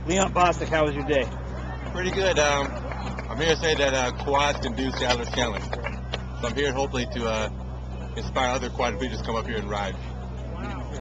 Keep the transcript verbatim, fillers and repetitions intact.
Leon Bostick, how was your day? Pretty good. Um, I'm here to say that uh, quads can do Sadler's Challenge. So I'm here hopefully to uh, inspire other quadriplegics to come up here and ride.